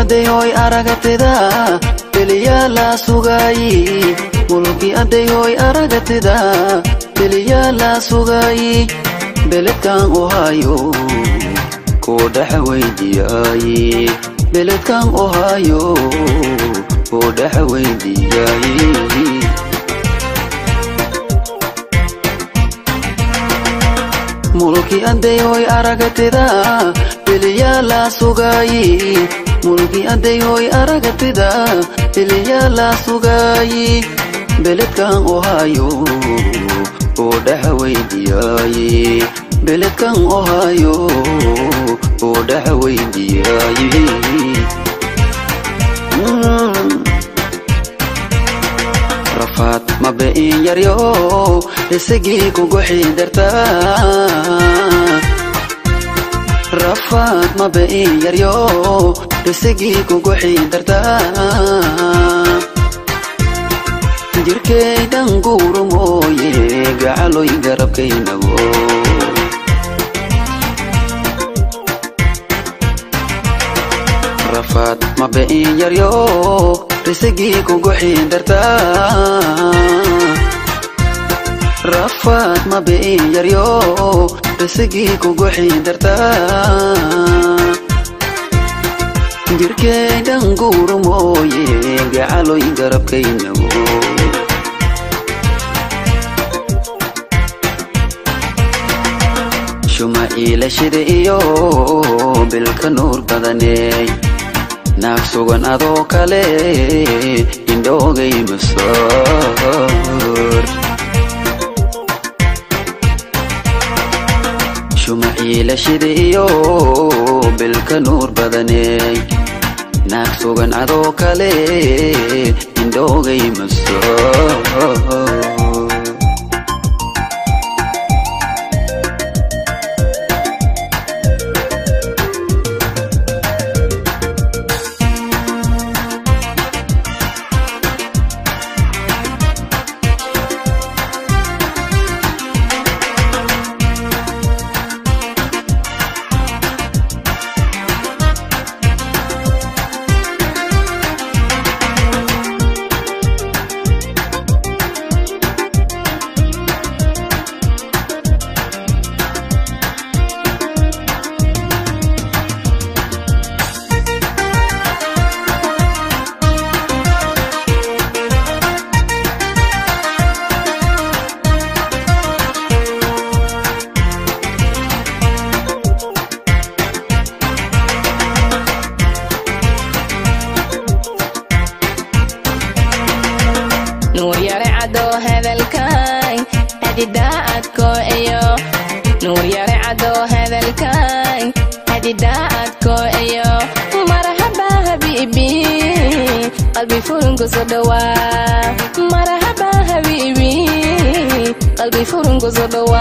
adeeyoy aragatida keliya la sugayi mulki adeeyoy aragatida keliya la sugayi beledkan Ohio ko dhaxweydiyayi beledkan Ohio ko dhaxweydiyayi mulki adeeyoy aragatida keliya la sugayi mulki adeeyoy aragatida keliya la sugayi beledkan Ohio ko dhaxweydiyayi beledkan Ohio ko dhaxweydiyayi rafat ma been yaryo isagi kugu xidarta rafat ma been yaryo isagi kugu xidarta jirkeydan gurumoye gacaloy garabkaynago rafat ma been yaryo isagi kugu xidarta rafat ma been yaryo isagi kugu xidarta jirkeydan gurumoye gacaloy garabkaynago shuma ila shiriyo bilka nuur badaney naag sugan adoo kale indhoogay masoor shuma ila shiriyo bilka nuur badaney naag sugan adoo kale indhoogay masoor نور يرعدو هذا الكاين هدي داعتكو ايو نور يرعدو هذا الكاين هدي داعتكو ايو مرحبا حبيبي قلبي فرنكو صدوا مرحبا حبيبي قلبي فرنكو صدوا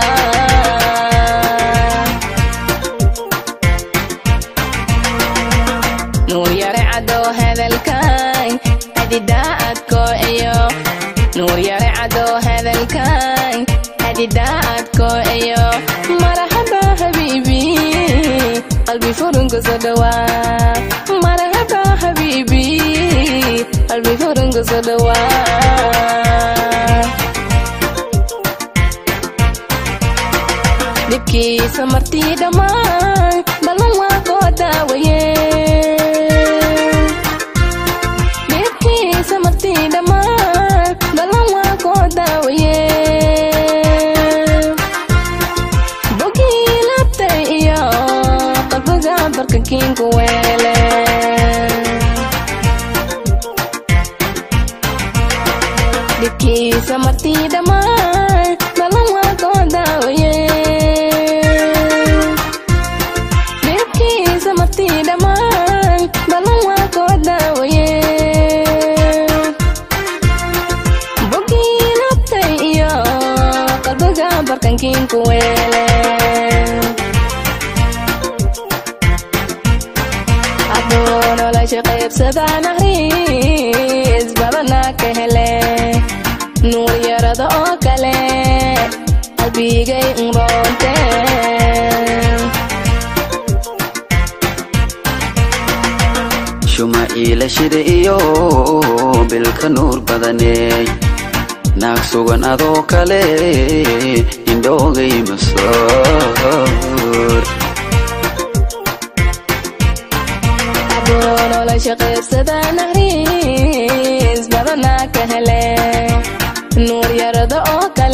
نور يرعدو هذا الكاين هدي داعتكو ايو نور يرعدو هذا الكاين هدي داعتكو ايو مرحبا حبيبي قلبي فرنكو صدوا مرحبا حبيبي قلبي فرنكو صدوا نبكي سمرتي دمان بلن واقو داويه نبكي سمرتي دمان بلن واقو داويه بوكي لابتي ايو قلبك برككين كويله نبكي سمرتي دمان بلن واقو داويه barkankin kuwele adono la shaqayb sadana hris babana kahele nur yarada oo kale qalbigay unroonte shuma bilashida iyo bilka nuur badanay naag sugan adoo kale indhoogay masoor nolosha qaybsada nahriis badana ka hele nuur yarada oo